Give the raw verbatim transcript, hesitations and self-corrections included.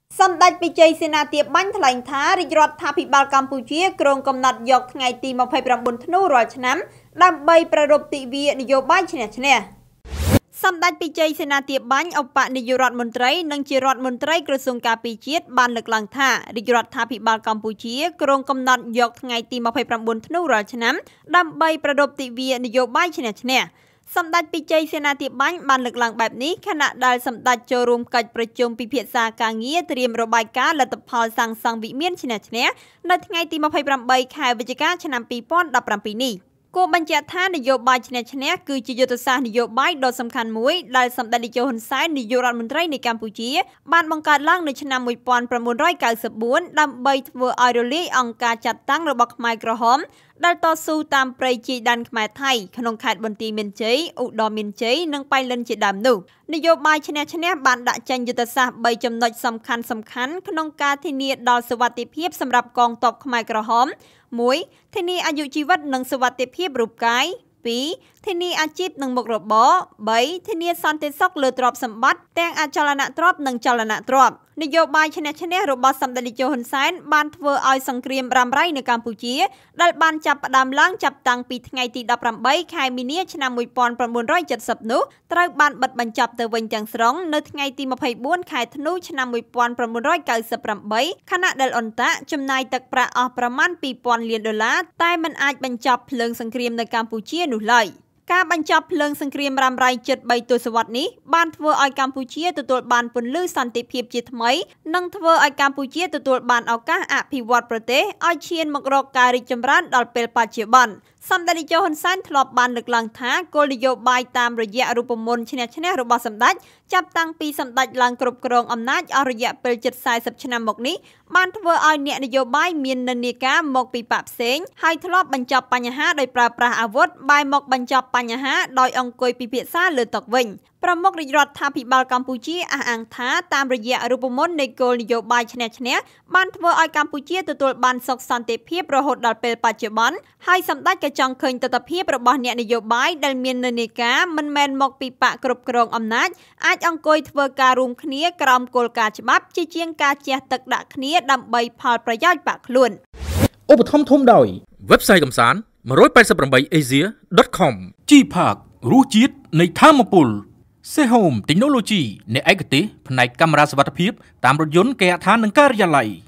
សម្ដេចវិជ័យសេនាទាបាញ់ថ្លែងថារាជរដ្ឋាភិបាលកម្ពុជាគ្រោងកំណត់យកថ្ងៃទីម្ភៃប្រាំបួនធ្នូរាល់ឆ្នាំដើម្បីប្រារព្ធទិវានយោបាយឈ្នះឈ្នះសម្ដេចវិជ័យសេនាទាបាញ់ឧបនាយករដ្ឋមន្ត្រីនិងជារដ្ឋមន្ត្រីក្រសួងការពារជាតិបានលើកឡើងថារាជរដ្ឋាភិបាលកម្ពុជាគ្រោងកំណត់យកថ្ងៃទីម្ភៃប្រាំបួនធ្នូរាល់ឆ្នាំដើម្បីប្រារព្ធទិវានយោបាយឈ្នះឈ្នះសម្ដេចវិជ័យសេនាទាបាញ់បានលើកឡើងបែបនេះខណៈដែលសម្ដេចចូលរួមកិច្ចប្រជុំពិភាក្សាការងារត្រៀមរបាយការណ៍លទ្ធផលសាងសង់វិមានឈ្នះឈ្នះនៅថ្ងៃទីម្ភៃប្រាំបីខែវិច្ឆិកាឆ្នាំពីរពាន់ដប់ប្រាំពីរនេះគួរបញ្ជាក់ថានយោបាយឈ្នះឈ្នះគឺជាយុទ្ធសាស្ត្រនយោបាយដ៏សំខាន់មួយដែលសម្ដេចនាយកហ៊ុនសែននាយករដ្ឋមន្ត្រីនៃកម្ពុជាបានបង្កើតឡើងនៅឆ្នាំមួយពាន់ប្រាំបួនរយកៅសិបបួនដើម្បីធ្វើឲ្យរលាយអង្គការចាត់តាំងរបស់ខ្មែរក្រហមដែលតស៊ូតាមព្រៃជីដែនខ្មែរថៃក្នុងខេត្តបន្ទាយមានជ័យឧត្តរមានជ័យនិងប៉ៃលិនជាដើមនោះនយោបាយឈ្នះឈ្នះបានដាក់ចេញយុទ្ធសាស្ត្របីចំណុចសំខាន់សំខាន់ក្នុងការធានាដល់សុវត្ថិភាពសម្រាប់កងទ័ពខ្មែរក្រហមមួយធានាអាយុជីវិតនិងសុវត្ថិភាពរូបកាយពីរធានាអាជីពនិងមុខរបរបីធានាសន្តិសុខលើទ្រព្យសម្បត្តិទាំងអចលនទ្រព្យនិងចលនទ្រព្យនយោបាយឈ្នះឈ្នះរបស់សម្ដេចនាយកហ៊ុនសែនបានធ្វើឲ្យសង្គ្រាមរ៉ាំរ៉ៃនៅកម្ពុជាដែលបានចាប់ផ្ដើមឡើងចាប់តាំងពីថ្ងៃទីដប់ប្រាំបីខែមីនាឆ្នាំមួយពាន់ប្រាំបួនរយចិតសិបនោះត្រូវបានបិទបញ្ចប់ទៅវិញទាំងស្រុងនៅថ្ងៃទីម្ភៃបួនខែធ្នូឆ្នាំមួយពាន់ប្រាំបួនរយកៅសិបប្រាំបីខណៈដែលអ៊ុនតាក់ចំណាយទឹកប្រាក់អស់ប្រមាណពីរពាន់លានដុល្លារតែមិនអាចបញ្ចប់ភ្លើងសង្គ្រាមនៅកម្ពុជានោះឡើយការបញ្ចប់ភ្លើងសង្គ្រាមរ៉ាំរ៉ៃជិតបីទសវត្សរ៍នេះបានធ្វើឲ្យកម្ពុជាទទួលបានពន្លឺសន្តិភាពជាថ្មីនិងធ្វើឲ្យកម្ពុជាទទួលបានឱកាសអភិវឌ្ឍប្រទេសឲ្យឈានមករកការរីកចម្រើនដល់ពេលបច្ចុប្បន្នសម្ដេចនាយកហ៊ុនសែនធ្លាប់បានលើកឡើងថាគោលនយោបាយតាមរយៈរូបមន្តឈ្នះឈ្នះរបស់សម្ដេចចាប់តាំងពីសម្ដេចឡើងគ្រប់គ្រងអំណាចអស់រយៈពេលជិតសែសិបឆ្នាំមកនេះបានធ្វើឲ្យអ្នកនយោបាយមាននិន្នាការមកពីបកផ្សេងហើយធ្លាប់បញ្ចប់បញ្ហាដោយប្រើប្រាស់អាវុធបែរមកបញ្ចប់បញ្ហាដោយអង្គុយពិភាក្សាលើតុវិញប្រមុខរាជរដ្ឋាភិបាលកម្ពុជាអះអាងថាតាមរយៈរូបមន្តនៃគោលនយោបាយឈ្នះឈ្នះបានធ្វើឲ្យកម្ពុជាទទួលបានសុខសន្តិភាពរហូតដល់ពេលបច្ចុប្បន្នហើយសម្ដេចក៏ចង់ឃើញទស្សនវិជ្ជារបស់អ្នកនយោបាយដែលមាននិន្នាការមិនមែនមកពីបកគ្រប់គ្រងអំណាចអាចអង្គុយធ្វើការរួមគ្នាក្រោមគោលការណ៍ច្បាប់ជាជាងការជះទឹកដាក់គ្នាដើម្បីផលប្រយោជន៍បកខ្លួនឧបត្ថម្ភធំដោយ Website កំសាន្ត one eighty-eight asia dot com G-Park រសជាតិនៃធម៌ពល Sehome Technology អ្នកឯកទេសផ្នែកកាមេរ៉ាសុវត្ថិភាពតាមរថយន្តគេហដ្ឋាននិងការិយាល័យ